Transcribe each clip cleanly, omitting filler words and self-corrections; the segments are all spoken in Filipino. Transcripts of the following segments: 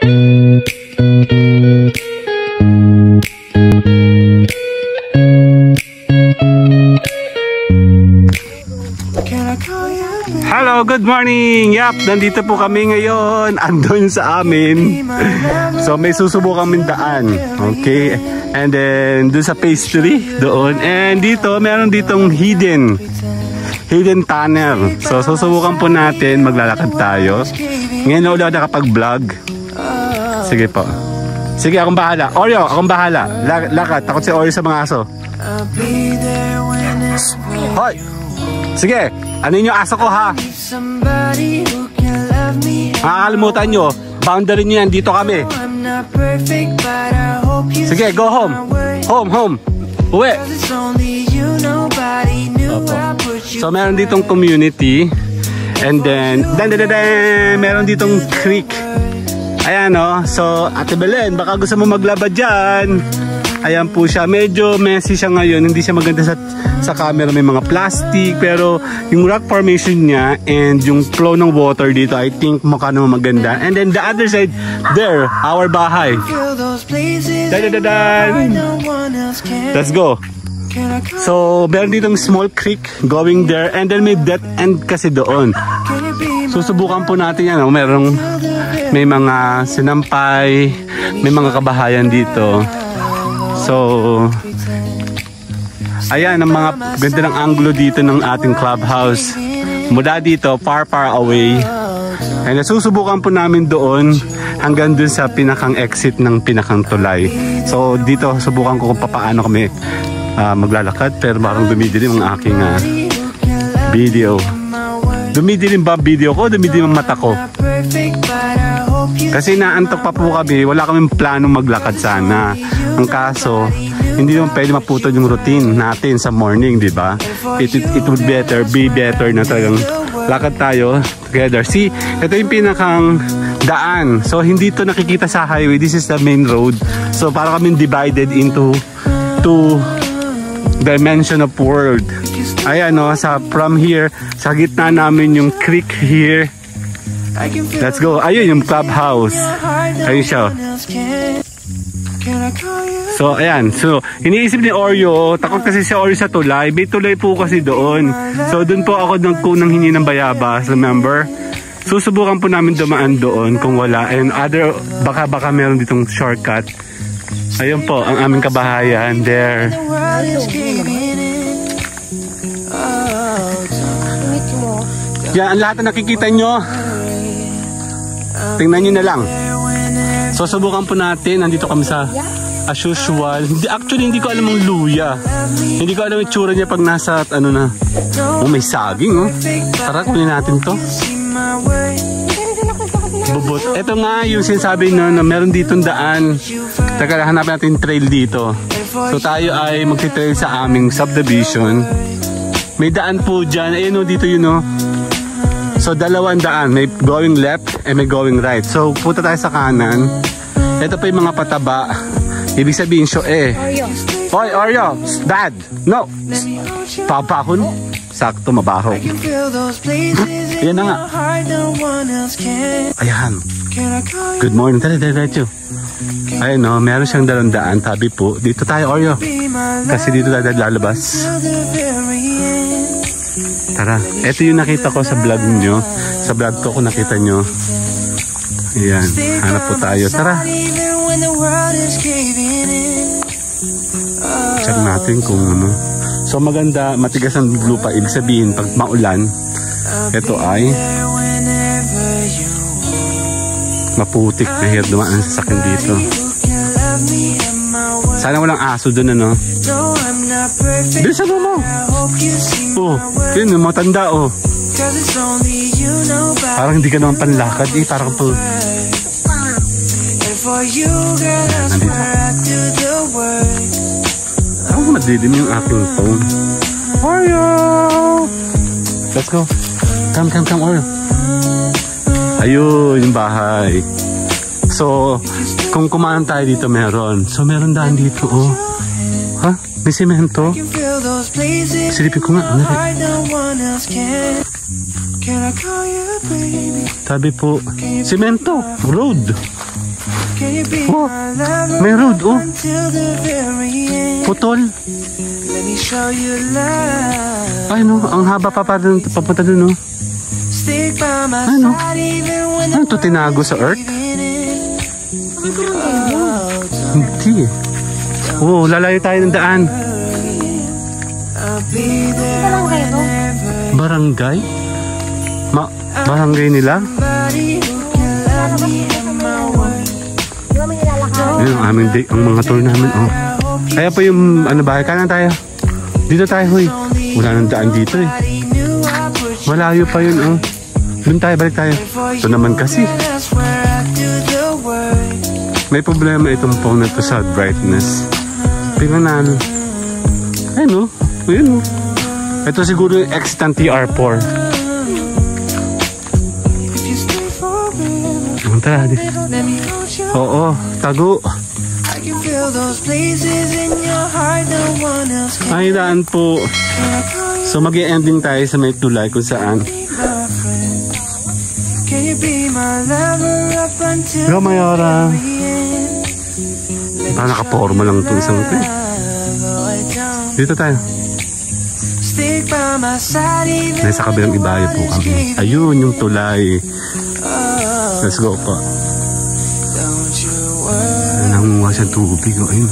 Hello, good morning! Yap, nandito po kami ngayon. Andun sa amin. So may susubukan kaming daan. Okay. And then dun sa pastry doon. And dito, meron ditong hidden tunnel. So susubukan po natin, maglalakad tayo. Ngayon na ulit nakapag-vlog. Sige po. Sige, akong bahala. Oreo, akong bahala. Lakad, takot si Oreo sa mga aso. Hoy! Sige, ano yung aso ko ha? Makakalimutan nyo, boundary nyo yan, dito kami. Sige, go home. Home. Uwi. So meron ditong community. And then meron ditong creek. Ayan o. So Ate Belen, baka gusto mo maglaba dyan. Ayan po siya. Medyo messy siya ngayon. Hindi siya maganda sa camera. May mga plastic. Pero yung rock formation niya and yung flow ng water dito, I think mukha naman maganda. And then the other side, there, our bahay. Let's go. So, meron ditong small creek going there. And then may dead end kasi doon. Susubukan po natin yan. May mga sinampay. May mga kabahayan dito. So, ayan ang mga ganda ng angulo dito ng ating clubhouse. Mula dito, far away. And nasusubukan po namin doon hanggang dun sa pinakang exit ng pinakang tulay. So, dito subukan ko kung paano kami maglalakad. Pero parang dumidilim ang aking video. Dumidilim ba video ko? Dumidilim ang mata ko. Kasi naantok pa po kami, wala kaming planong maglakad sana. Ang kaso, hindi naman pwede maputol yung routine natin sa morning, di ba? It would be better na talagang lakad tayo together. See, ito yung pinakang daan. So, hindi to nakikita sa highway. This is the main road. So, para kaming divided into two dimension of world. Ayan o, from here, sa gitna namin yung creek here. Let's go. Ayun yung clubhouse. Ayun siya. So, ayan. So, iniisip ni Oreo, takot kasi si Oreo sa tulay. May tulay po kasi doon. So, doon po ako nagkunang hingi ng bayabas. Remember? Susubukan po namin dumaan doon kung wala. And baka meron ditong shortcut. Ayun po, ang aming kabahayan. There. Yan, ang lahat na nakikita nyo. Tingnan nyo na lang. So subukan po natin. Nandito kami sa as usual. Actually hindi ko alam ang luya. Hindi ko alam yung tsura niya pag nasa ano na. Oh, may saging oh. Tara, kunin natin to. Bubot. Ito nga yung sinasabi na meron ditong daan. Teka, hanapin natin trail dito. So tayo ay magti-trail sa aming subdivision. May daan po dyan. Ayun o, dito yun o. So, dalawang daan. May going left and may going right. So, punta tayo sa kanan. Ito pa yung mga pataba. Ibig sabihin, Hoy, Oreo! Dad! No! Papakon. Sakto, mabaho. Ayan na nga. Ayan. Good morning. Tara. Ayan o, meron siyang dalawang daan. Tabi po. Dito tayo, Oreo. Kasi dito tayo lalabas. Tara, ito yung nakita ko sa vlog nyo. Sa vlog ko kung nakita nyo. Ayan, hanap po tayo. Tara. Check natin kung ano. So maganda, matigas ang lupa. Ibig sabihin, pag maulan, ito ay maputik na hirap dumaan sa sakin dito. Sana walang aso dun ano. Bilisan mo. Oh, yun, matanda oh. Parang hindi ka naman panlakad eh, parang po. Nandito. Parang madilim yung aking phone. Oreo! Let's go. Come, Oreo. Ayun, yung bahay. So, kung kumaan tayo dito meron. So, meron daan dito oh. Ha? May semento? Silipin ko nga. Sabi po, semento, road. Oh, may road, oh. Putol. Ay, no, ang haba pa dun, papunta dun, no. Ano? Ano ito, tinago sa earth? Hindi. Oh, lalayo tayo ng daan. Barangay? Barangay nila? Yun ang aming day, ang mga tour namin, oh. Kaya po yung, ano ba, kanan tayo. Dito tayo, huy. Wala nang daan dito, eh. Malayo pa yun, oh. Doon tayo, balik tayo. Ito naman kasi. May problema itong phone na to sa brightness. Pinanalo. Ayun, oh. Ayun, oh. Ito siguro yung exit ng TR4. Tara, di. Oo, tago. Ay, daan po. So, mag-i-ending tayo sa may tulay kung saan. Hello, Mayora. Parang nakaporma lang itong isang ito. Dito tayo. Nasa kabilang ibayo po kami. Ayun, yung tulay. Let's go pa. Nangunga siyang tubig. Ayun.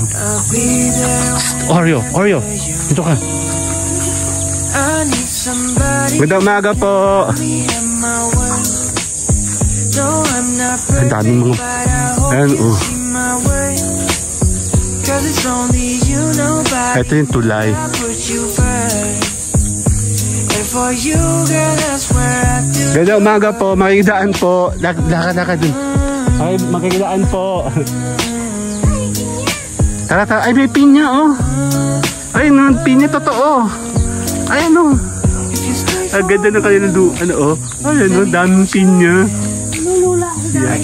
Oreo. Dito ka. Magandang umaga po. Ang daming mga... Ayan, oh. Ito yung tulay. Magandang umaga po. Makikidaan po. Lakad dun. Ay, makikidaan po. Tara. Ay, may pinya, oh. Ay, no, pinya totoo. Ay, ano. Ang ganda na kayo ng ano, oh. Ay, ano, daming pinya. Yeah.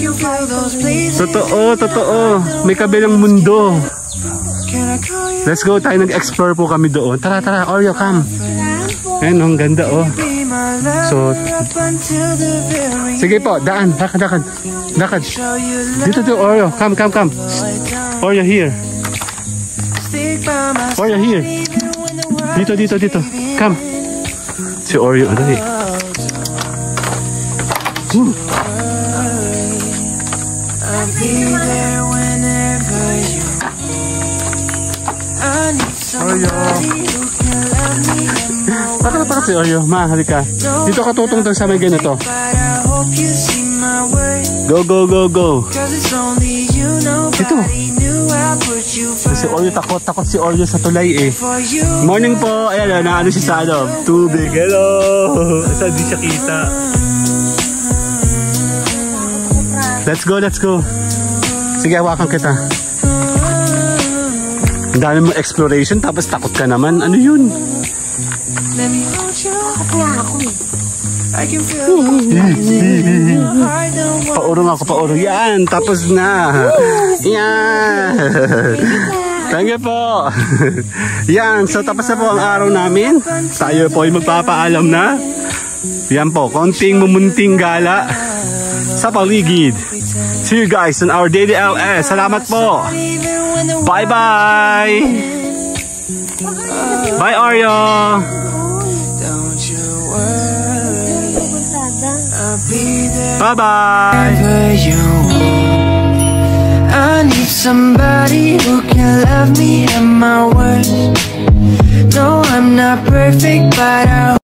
Totoo. May kabilang mundo. Let's go tayo. Nag-explore po kami doon. Tara. Oreo, come. Ayun, ang ganda, oh. So, sige po, daan. Lakad. Dito, Oreo. Come. Oreo, here. Dito. Come. Si Oreo, dali. Oreo. Bakit si Oreo? Halika. Dito ka tutong sa may ganito. Go. Dito. Si Oreo takot si Oreo sa tulay, eh. Morning po. Ayan, naano siya sa tubig. Hello. Saan di siya kita? Let's go. Sige, hawakan kita. Ang dami mo exploration tapos takot ka naman. Ano yun? Paurong. Yan, tapos na. Yan. Thank you po. Yan, so tapos na po ang araw namin. Tayo po ay magpapaalam na. Yan po, konting mumunting gala sa paligid. See you guys on our daily LS. Salamat po. Bye. Bye, Oreo. Bye. I need somebody who can love me at my worst. No, I'm not perfect, but